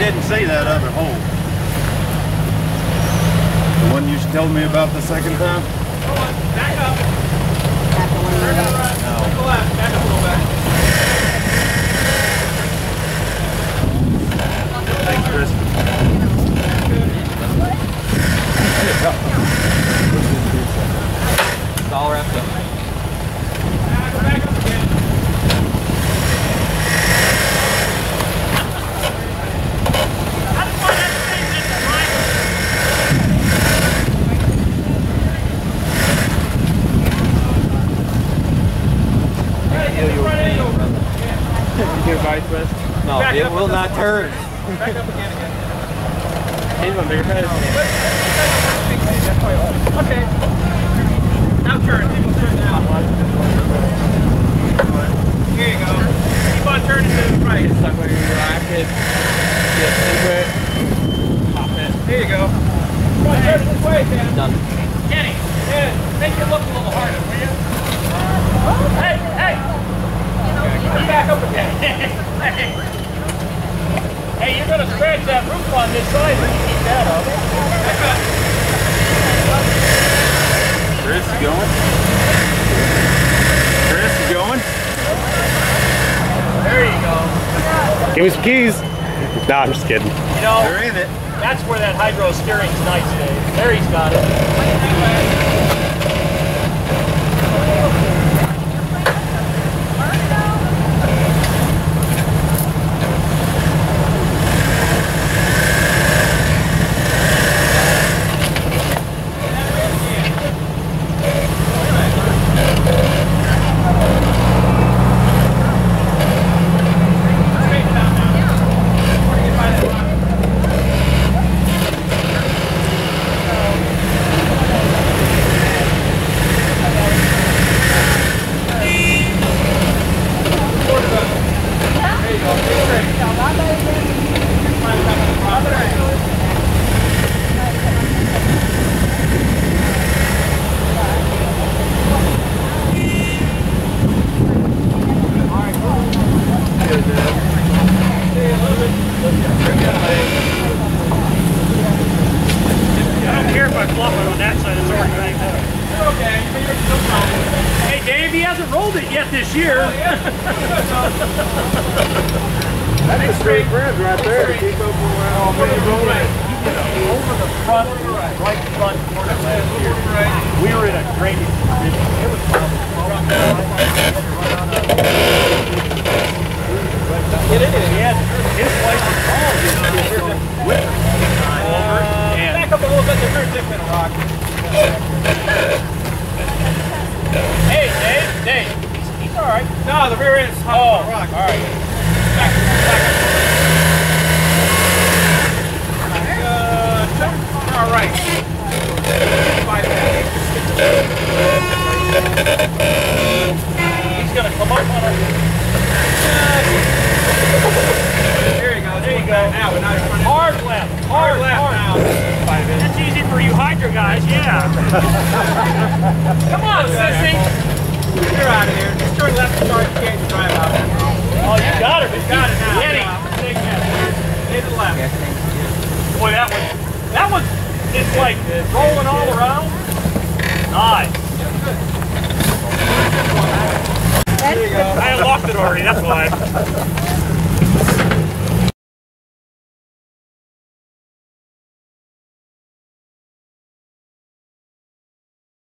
didn't see that other hole. The one you told me about the second time? Back up. Turn to the right. No. Turn to the left. Back up a little bit. Thanks, Chris. It's all wrapped up. Back up again. How to find that thing, Mr. Mike? You get a body twist? No, Back it up will at not this turn. Back up again. He's my bigger head. Okay. Now turn. People turn now. Here you go. Keep on turning to the right. It's like when you rack it, get into it, pop it. Here you go. Come on, turn it this way, Ken. Done. Kenny, make it look a little harder, will you? Hey, hey! Come back up again. Hey, you're going to scratch that roof on this side when you keep that up. Chris, you going? Chris, you going? There you go. Give me some keys. Nah, I'm just kidding. You know, You're in it. that's where that hydro steering's nice, Dave. There he's got it. This year. That's a straight friend right there to keep up with all the rolling. Over the front, right front corner last year. We were in a great condition. It was It is. Yeah, his wife was called. Back up a little bit. There's very different rock. Hey, Dave. He's all right. No, the rear end's hot rock. All right. Back up. All right. He's gonna come up on us. There you go. Now, hard left now. That's easy for you hydro guys, yeah. Come on, sissy. You're out of here. Just turn left and start getting drive out. Oh, you got it. You got it now. Kenny. Hit the left. Boy, that one is like rolling all around. Nice. I unlocked it already, that's why.